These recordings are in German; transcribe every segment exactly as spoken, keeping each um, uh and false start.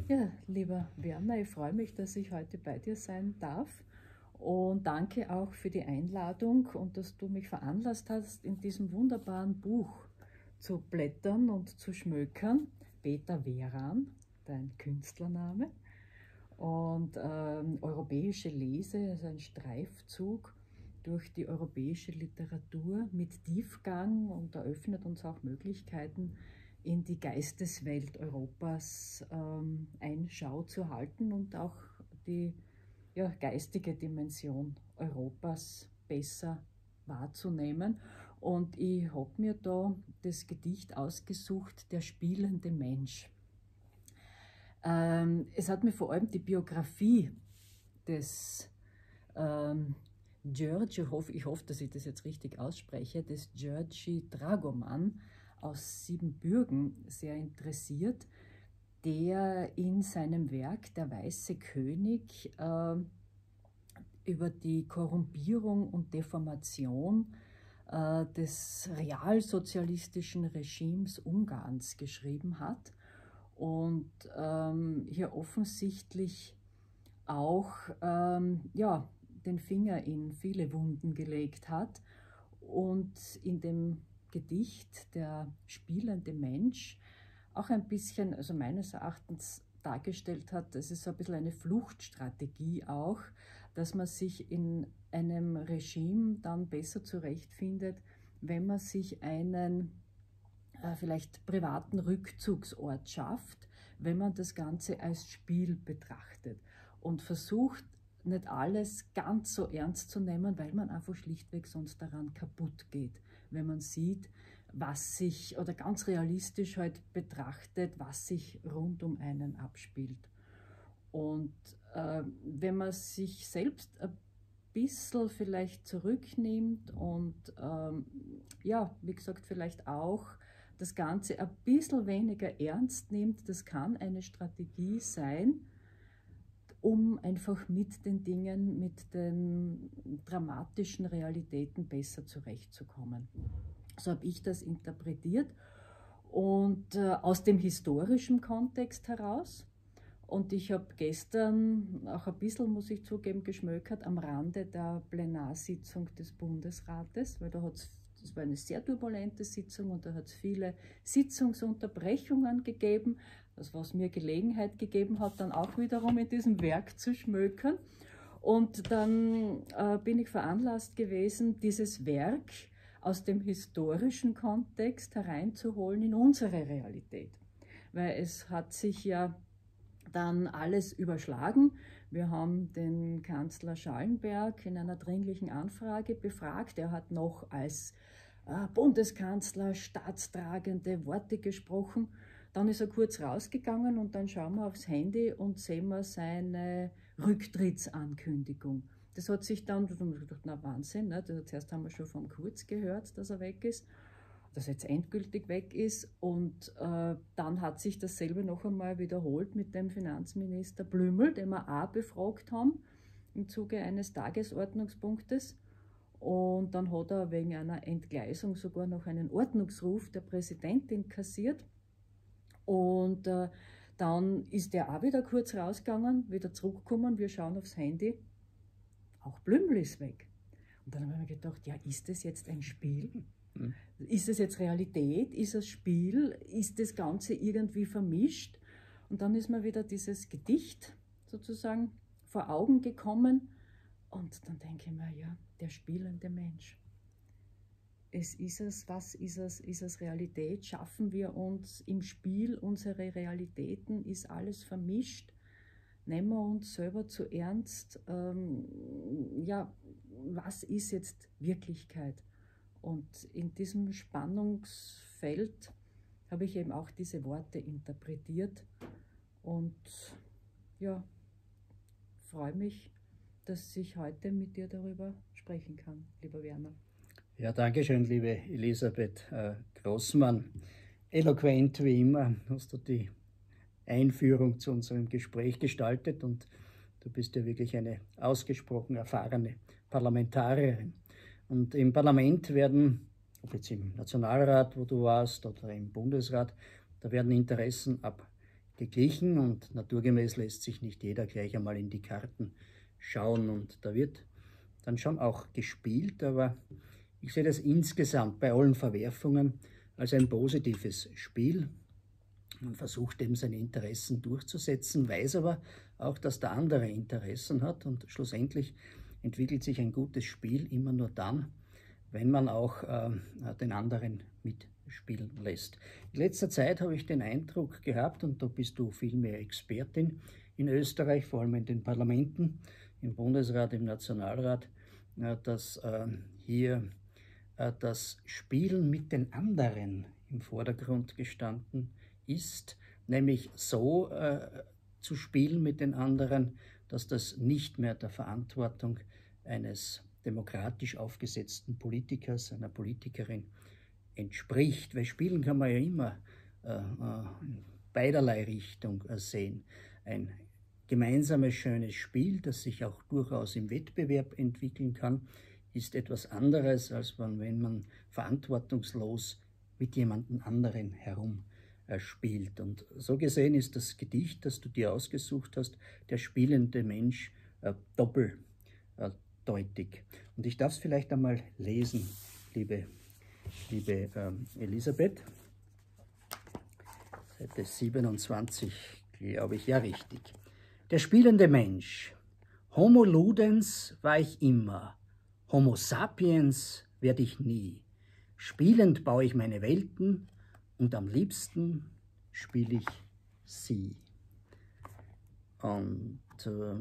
Ja, lieber Werner, ich freue mich, dass ich heute bei dir sein darf und danke auch für die Einladung und dass du mich veranlasst hast, in diesem wunderbaren Buch zu blättern und zu schmökern. Peter Weran, dein Künstlername, und ähm, europäische Lese, also ein Streifzug durch die europäische Literatur mit Tiefgang und eröffnet uns auch Möglichkeiten, in die Geisteswelt Europas ähm, Einschau zu halten und auch die ja, geistige Dimension Europas besser wahrzunehmen. Und ich habe mir da das Gedicht ausgesucht, Der spielende Mensch. Ähm, es hat mir vor allem die Biografie des ähm, György, ich hoffe, ich hoffe, dass ich das jetzt richtig ausspreche, des György Dragoman aus Siebenbürgen sehr interessiert, der in seinem Werk Der Weiße König äh, über die Korrumpierung und Deformation äh, des realsozialistischen Regimes Ungarns geschrieben hat und ähm, hier offensichtlich auch ähm, ja, den Finger in viele Wunden gelegt hat und in dem Gedicht Der spielende Mensch auch ein bisschen, also meines Erachtens dargestellt hat, das ist so ein bisschen eine Fluchtstrategie auch, dass man sich in einem Regime dann besser zurechtfindet, wenn man sich einen äh, vielleicht privaten Rückzugsort schafft, wenn man das Ganze als Spiel betrachtet und versucht, nicht alles ganz so ernst zu nehmen, weil man einfach schlichtweg sonst daran kaputt geht, wenn man sieht, was sich, oder ganz realistisch halt betrachtet, was sich rund um einen abspielt. Und äh, wenn man sich selbst ein bisschen vielleicht zurücknimmt und ähm, ja, wie gesagt, vielleicht auch das Ganze ein bisschen weniger ernst nimmt, das kann eine Strategie sein, um einfach mit den Dingen, mit den dramatischen Realitäten besser zurechtzukommen. So habe ich das interpretiert und äh, aus dem historischen Kontext heraus. Und ich habe gestern auch ein bisschen, muss ich zugeben, geschmökert am Rande der Plenarsitzung des Bundesrates, weil da hat es, das war eine sehr turbulente Sitzung und da hat es viele Sitzungsunterbrechungen gegeben, das was mir Gelegenheit gegeben hat, dann auch wiederum in diesem Werk zu schmökern. Und dann äh, bin ich veranlasst gewesen, dieses Werk aus dem historischen Kontext hereinzuholen in unsere Realität. Weil es hat sich ja dann alles überschlagen. Wir haben den Kanzler Schallenberg in einer dringlichen Anfrage befragt. Er hat noch als äh, Bundeskanzler staatstragende Worte gesprochen. Dann ist er kurz rausgegangen und dann schauen wir aufs Handy und sehen wir seine Rücktrittsankündigung. Das hat sich dann, da haben wir gedacht, na Wahnsinn, ne? Zuerst haben wir schon vom Kurz gehört, dass er weg ist, dass er jetzt endgültig weg ist, und äh, dann hat sich dasselbe noch einmal wiederholt mit dem Finanzminister Blümel, den wir auch befragt haben im Zuge eines Tagesordnungspunktes, und dann hat er wegen einer Entgleisung sogar noch einen Ordnungsruf der Präsidentin kassiert, und äh, dann ist er auch wieder kurz rausgegangen, wieder zurückgekommen, wir schauen aufs Handy, auch Blümel ist weg. Und dann haben wir gedacht, ja, ist das jetzt ein Spiel? Mhm. Ist das jetzt Realität? Ist es Spiel? Ist das Ganze irgendwie vermischt? Und dann ist mir wieder dieses Gedicht sozusagen vor Augen gekommen. Und dann denke ich mir, ja, der spielende Mensch. Es ist es, was ist es? Ist es Realität? Schaffen wir uns im Spiel unsere Realitäten? Ist alles vermischt? Nehmen wir uns selber zu ernst? Ähm, ja, was ist jetzt Wirklichkeit? Und in diesem Spannungsfeld habe ich eben auch diese Worte interpretiert und ja, freue mich, dass ich heute mit dir darüber sprechen kann, lieber Werner. Ja, danke schön, liebe Elisabeth äh, Grossmann. Eloquent wie immer hast du die Einführung zu unserem Gespräch gestaltet und du bist ja wirklich eine ausgesprochen erfahrene Parlamentarierin. Und im Parlament werden, ob jetzt im Nationalrat, wo du warst, oder im Bundesrat, da werden Interessen geglichen und naturgemäß lässt sich nicht jeder gleich einmal in die Karten schauen und da wird dann schon auch gespielt, aber ich sehe das insgesamt bei allen Verwerfungen als ein positives Spiel. Man versucht eben seine Interessen durchzusetzen, weiß aber auch, dass der andere Interessen hat und schlussendlich entwickelt sich ein gutes Spiel immer nur dann, wenn man auch äh, den anderen mitspielen lässt. In letzter Zeit habe ich den Eindruck gehabt, und da bist du viel mehr Expertin in Österreich, vor allem in den Parlamenten, im Bundesrat, im Nationalrat, äh, dass äh, hier äh, das Spielen mit den anderen im Vordergrund gestanden ist, nämlich so äh, zu spielen mit den anderen, dass das nicht mehr der Verantwortung eines demokratisch aufgesetzten Politikers, einer Politikerin entspricht. Weil spielen kann man ja immer äh, in beiderlei Richtung äh, sehen. Ein gemeinsames, schönes Spiel, das sich auch durchaus im Wettbewerb entwickeln kann, ist etwas anderes, als wenn man verantwortungslos mit jemandem anderen herum spielt. Und so gesehen ist das Gedicht, das du dir ausgesucht hast, der spielende Mensch, äh, doppeldeutig. Und ich darf es vielleicht einmal lesen, liebe, liebe ähm, Elisabeth. Seite siebenundzwanzig, glaube ich, ja richtig. Der spielende Mensch. Homo ludens war ich immer, Homo sapiens werde ich nie. Spielend baue ich meine Welten, und am liebsten spiele ich sie. Und äh,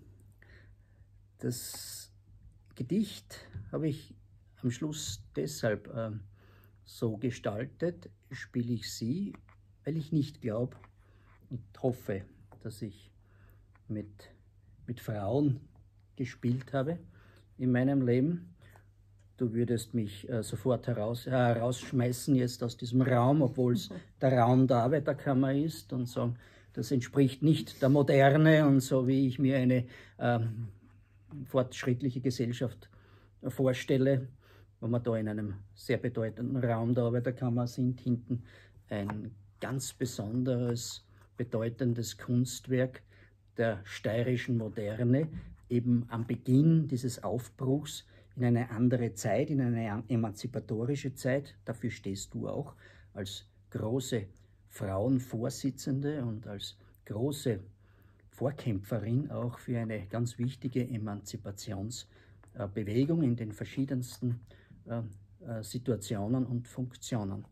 das Gedicht habe ich am Schluss deshalb äh, so gestaltet, spiele ich sie, weil ich nicht glaube und hoffe, dass ich mit, mit Frauen gespielt habe in meinem Leben. Du würdest mich äh, sofort heraus, äh, herausschmeißen jetzt aus diesem Raum, obwohl es der Raum der Arbeiterkammer ist, und sagen, das entspricht nicht der Moderne und so, wie ich mir eine ähm, fortschrittliche Gesellschaft äh, vorstelle, wo wir da in einem sehr bedeutenden Raum der Arbeiterkammer sind, hinten ein ganz besonderes, bedeutendes Kunstwerk der steirischen Moderne, eben am Beginn dieses Aufbruchs in eine andere Zeit, in eine emanzipatorische Zeit. Dafür stehst du auch als große Frauenvorsitzende und als große Vorkämpferin auch für eine ganz wichtige Emanzipationsbewegung in den verschiedensten Situationen und Funktionen.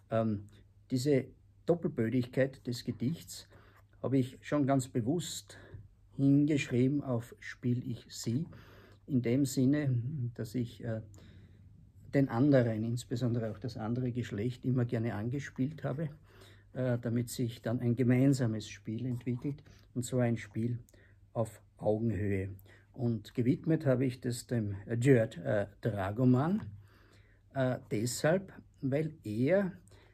Diese Doppelbödigkeit des Gedichts habe ich schon ganz bewusst hingeschrieben auf Spiel ich sie, in dem Sinne, dass ich äh, den anderen, insbesondere auch das andere Geschlecht, immer gerne angespielt habe, äh, damit sich dann ein gemeinsames Spiel entwickelt, und zwar ein Spiel auf Augenhöhe. Und gewidmet habe ich das dem György äh, Dragoman, äh, deshalb, weil er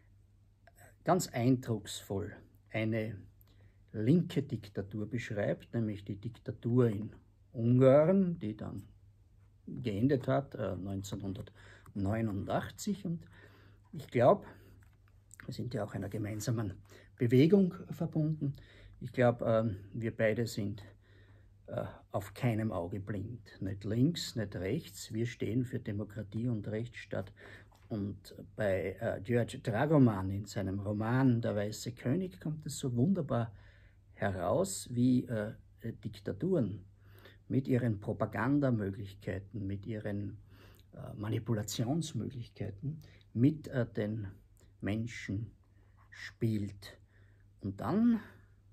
ganz eindrucksvoll eine linke Diktatur beschreibt, nämlich die Diktatur in Ungarn, die dann geendet hat äh, neunzehnhundertneunundachtzig. Und ich glaube, wir sind ja auch einer gemeinsamen Bewegung verbunden. Ich glaube, äh, wir beide sind äh, auf keinem Auge blind. Nicht links, nicht rechts. Wir stehen für Demokratie und Rechtsstaat. Und bei äh, György Dragoman in seinem Roman Der Weiße König kommt es so wunderbar heraus, wie äh, Diktaturen mit ihren Propagandamöglichkeiten, mit ihren äh, Manipulationsmöglichkeiten mit äh, den Menschen spielt. Und dann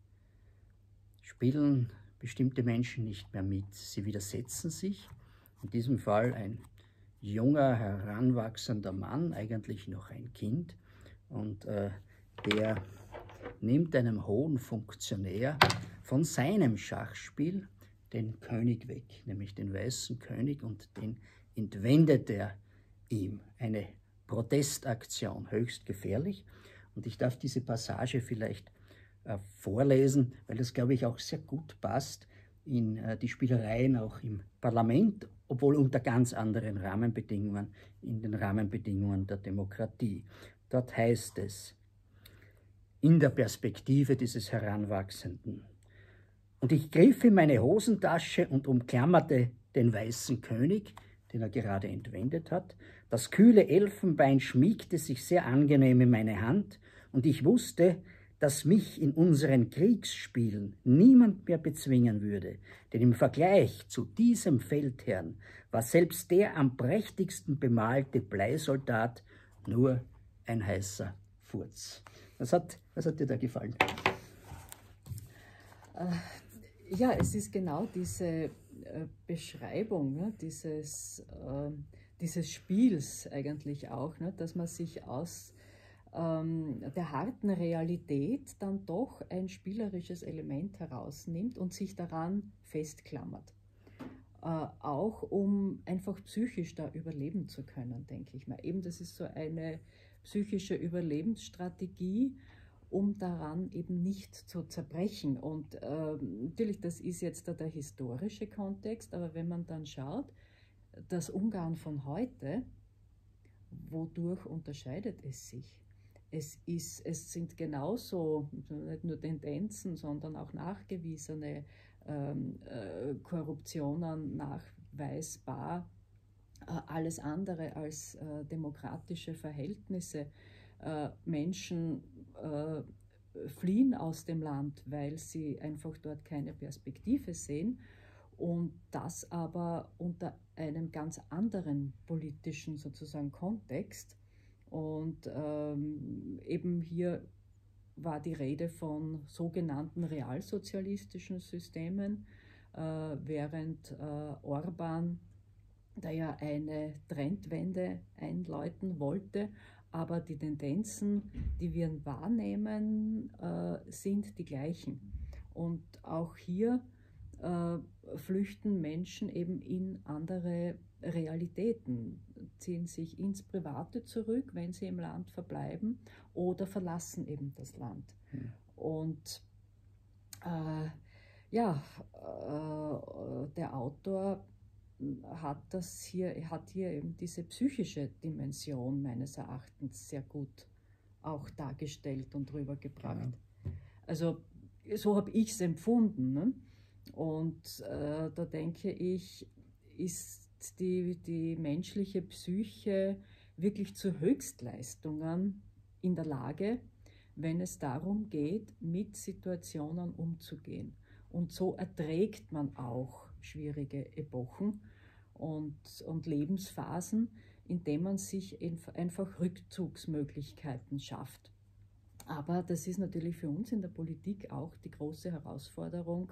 spielen bestimmte Menschen nicht mehr mit. Sie widersetzen sich. In diesem Fall ein junger, heranwachsender Mann, eigentlich noch ein Kind, und äh, der nimmt einem hohen Funktionär von seinem Schachspiel den König weg, nämlich den Weißen König, und den entwendet er ihm. Eine Protestaktion, höchst gefährlich. Und ich darf diese Passage vielleicht äh, vorlesen, weil das, glaube ich, auch sehr gut passt in äh, die Spielereien auch im Parlament, obwohl unter ganz anderen Rahmenbedingungen, in den Rahmenbedingungen der Demokratie. Dort heißt es: in der Perspektive dieses Heranwachsenden. Und ich griff in meine Hosentasche und umklammerte den weißen König, den er gerade entwendet hat. Das kühle Elfenbein schmiegte sich sehr angenehm in meine Hand, und ich wusste, dass mich in unseren Kriegsspielen niemand mehr bezwingen würde, denn im Vergleich zu diesem Feldherrn war selbst der am prächtigsten bemalte Bleisoldat nur ein heißer Furz. Was hat, was hat dir da gefallen? Äh, ja, es ist genau diese äh, Beschreibung, ne, dieses, äh, dieses Spiels eigentlich auch, ne, dass man sich aus ähm, der harten Realität dann doch ein spielerisches Element herausnimmt und sich daran festklammert. Äh, auch um einfach psychisch da überleben zu können, denke ich mal. Eben, das ist so eine psychische Überlebensstrategie, um daran eben nicht zu zerbrechen. Und äh, natürlich, das ist jetzt da der historische Kontext, aber wenn man dann schaut, das Ungarn von heute, wodurch unterscheidet es sich? Es, ist, es sind genauso, nicht nur Tendenzen, sondern auch nachgewiesene ähm, äh, Korruptionen nachweisbar, äh, alles andere als äh, demokratische Verhältnisse. Äh, Menschen äh, fliehen aus dem Land, weil sie einfach dort keine Perspektive sehen, und das aber unter einem ganz anderen politischen sozusagen Kontext. Und ähm, eben hier war die Rede von sogenannten realsozialistischen Systemen, äh, während äh, Orban, der ja eine Trendwende einläuten wollte, aber die Tendenzen, die wir wahrnehmen, äh, sind die gleichen. Und auch hier äh, flüchten Menschen eben in andere Realitäten, ziehen sich ins Private zurück, wenn sie im Land verbleiben, oder verlassen eben das Land. Mhm. Und äh, ja, äh, der Autor hat das hier, hat hier eben diese psychische Dimension meines Erachtens sehr gut auch dargestellt und rübergebracht. Ja. Also so habe ich es empfunden, ne? Und äh, da denke ich, ist die, die menschliche Psyche wirklich zu Höchstleistungen in der Lage, wenn es darum geht, mit Situationen umzugehen. Und so erträgt man auch schwierige Epochen und, und Lebensphasen, indem man sich einfach Rückzugsmöglichkeiten schafft. Aber das ist natürlich für uns in der Politik auch die große Herausforderung,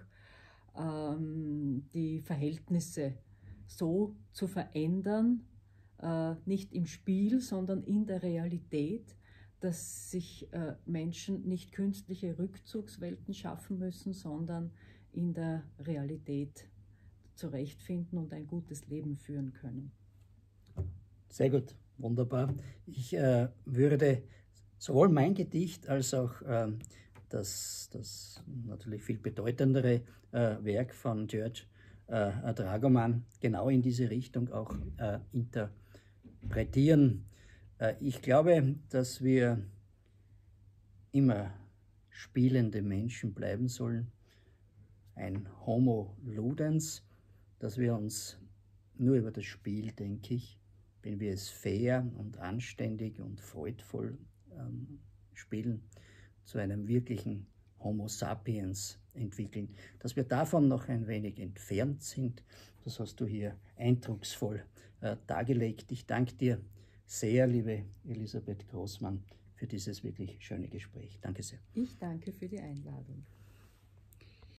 ähm, die Verhältnisse so zu verändern, äh, nicht im Spiel, sondern in der Realität, dass sich äh, Menschen nicht künstliche Rückzugswelten schaffen müssen, sondern in der Realität zurechtfinden und ein gutes Leben führen können. Sehr gut, wunderbar. Ich äh, würde sowohl mein Gedicht als auch äh, das, das natürlich viel bedeutendere äh, Werk von George äh, Dragoman genau in diese Richtung auch äh, interpretieren. Äh, ich glaube, dass wir immer spielende Menschen bleiben sollen, ein Homo ludens, dass wir uns nur über das Spiel, denke ich, wenn wir es fair und anständig und freudvoll ähm, spielen, zu einem wirklichen Homo sapiens entwickeln. Dass wir davon noch ein wenig entfernt sind, das hast du hier eindrucksvoll äh, dargelegt. Ich danke dir sehr, liebe Elisabeth Großmann, für dieses wirklich schöne Gespräch. Danke sehr. Ich danke für die Einladung.